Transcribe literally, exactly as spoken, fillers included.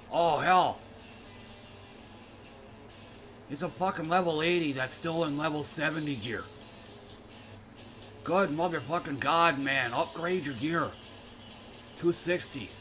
Oh, hell. It's a fucking level eighty that's still in level seventy gear. Good motherfucking god, man. Upgrade your gear. two sixty.